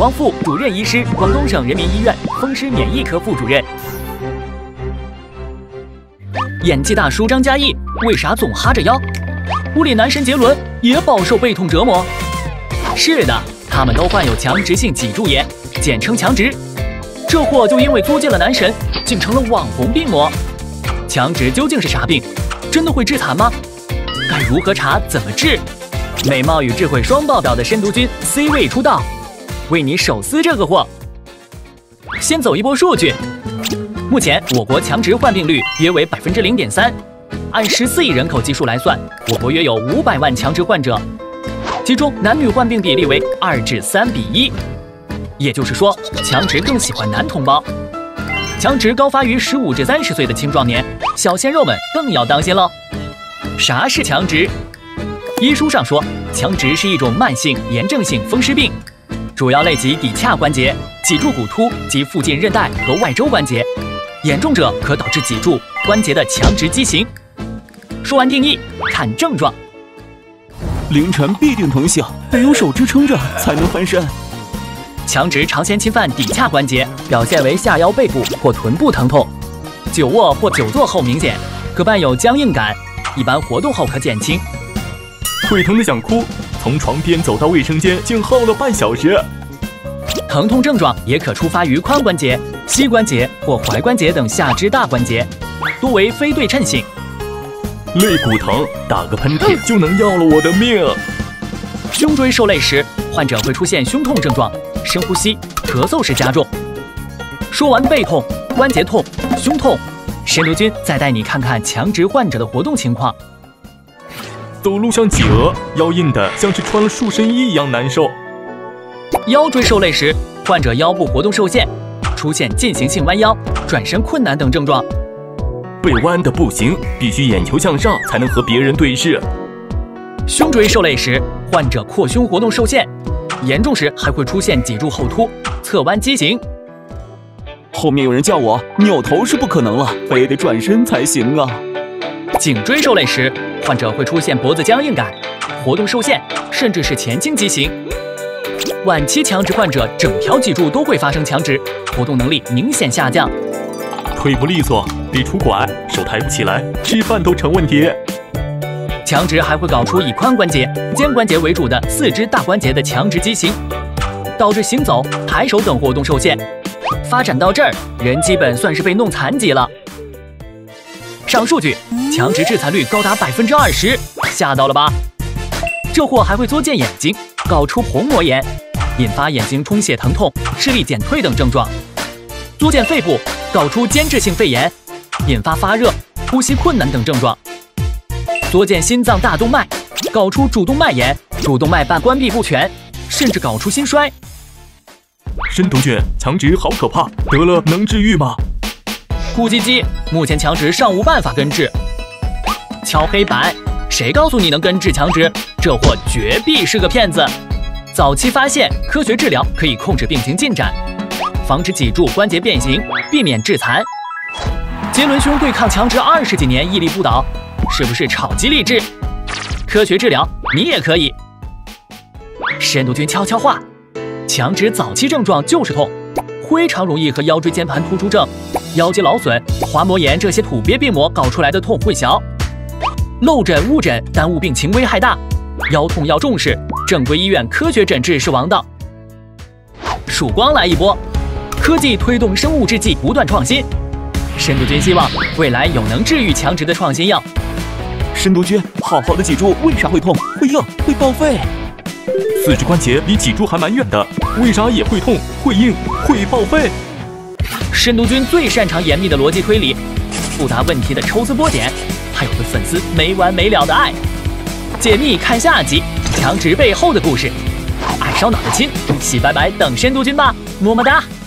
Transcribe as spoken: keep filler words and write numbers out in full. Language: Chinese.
光富，主任医师，广东省人民医院风湿免疫科副主任。演技大叔张嘉译为啥总哈着腰？物理男神杰伦也饱受背痛折磨。是的，他们都患有强直性脊柱炎，简称强直。这货就因为作践了男神，竟成了网红病魔。强直究竟是啥病？真的会致残吗？该如何查？怎么治？美貌与智慧双爆表的申毒君 C 位出道，为你手撕这个货。先走一波数据。目前我国强直患病率约为百分之零点三，按十四亿人口基数来算，我国约有五百万强直患者，其中男女患病比例为二至三比一，也就是说，强直更喜欢男同胞。强直高发于十五至三十岁的青壮年，小鲜肉们更要当心喽。啥是强直？医书上说，强直是一种慢性炎症性风湿病，主要累及骶髂关节、脊柱骨突及附近韧带和外周关节。严重者可导致脊柱关节的强直畸形。说完定义，看症状。 凌晨必定疼醒，得有手支撑着才能翻身。 强直常先侵犯骶髂关节，表现为下腰背部或臀部疼痛，久卧或久坐后明显，可伴有僵硬感，一般活动后可减轻。 腿疼的想哭，从床边走到卫生间竟耗了半小时。 疼痛症状也可触发于髋关节、膝关节或踝关节等下肢大关节，多为非对称性。 肋骨疼，打个喷嚏就能要了我的命。 胸椎受累时，患者会出现胸痛症状，深呼吸、咳嗽时加重。说完背痛、关节痛、胸痛，申毒君再带你看看强直患者的活动情况。 走路像企鹅，腰硬的像是穿了束身衣一样难受。 腰椎受累时，患者腰部活动受限，出现进行性弯腰、转身困难等症状。 背弯的不行，必须眼球向上才能和别人对视。 胸椎受累时，患者扩胸活动受限，严重时还会出现脊柱后凸、侧弯畸形。 后面有人叫我，扭头是不可能了，非得转身才行啊。 颈椎受累时，患者会出现脖子僵硬感、活动受限，甚至是前倾畸形。晚期强直患者整条脊柱都会发生强直，活动能力明显下降。 腿不利索，得拄拐，手抬不起来，吃饭都成问题。 强直还会搞出以髋关节、肩关节为主的四肢大关节的强直畸形，导致行走、抬手等活动受限。发展到这儿，人基本算是被弄残疾了。上数据，强直致残率高达百分之二十，吓到了吧？这货还会作践眼睛，搞出虹膜炎，引发眼睛充血疼痛、视力减退等症状；作践肺部，搞出间质性肺炎，引发发热、呼吸困难等症状；作践心脏大动脉，搞出主动脉炎、主动脉瓣关闭不全，甚至搞出心衰。 申毒君，强直好可怕，得了能治愈吗？ 咕叽叽，目前强直尚无办法根治。敲黑板，谁告诉你能根治强直？这货绝壁是个骗子。早期发现，科学治疗可以控制病情进展，防止脊柱关节变形，避免致残。杰伦兄对抗强直二十几年屹立不倒，是不是超级励志？科学治疗你也可以。申毒君悄悄话，强直早期症状就是痛，非常容易和腰椎间盘突出症、腰肌劳损、滑膜炎这些土鳖病魔搞出来的痛混淆。漏诊误诊耽误病情危害大，腰痛要重视，正规医院科学诊治是王道。曙光来一波，科技推动生物制剂不断创新。申毒君希望未来有能治愈强直的创新药。 申毒君，好好的脊柱为啥会痛、会硬、会报废？ 四肢关节离脊柱还蛮远的，为啥也会痛、会硬、会报废？ 申毒君最擅长严密的逻辑推理，复杂问题的抽丝剥茧，还有对粉丝没完没了的爱。解密看下集，强直背后的故事。爱烧脑的亲，洗白白等申毒君吧，么么哒。